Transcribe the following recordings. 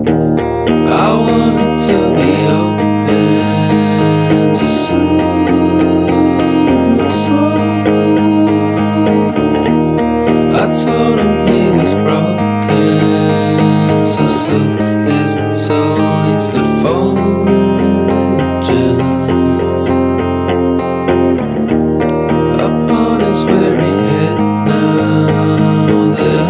I wanted to be open to soothe my soul. I told him he was broken, so soothe his soul. He's got foliages upon his weary head now. They're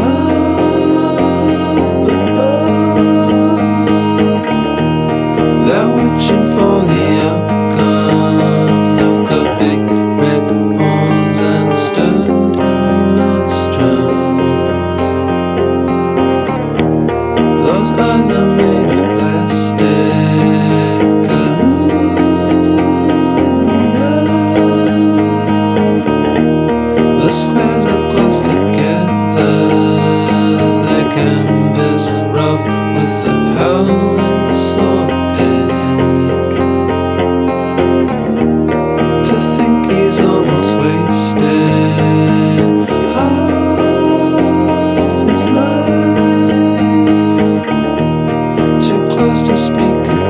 up above. They're watching for the outcome. They've got big red horns and sturdy nostrils. Those eyes are made of plastic. Lumia. The squares are close together. Their canvas rough with the howling saw edge. To think he's almost wasted half his life. Too close to speak.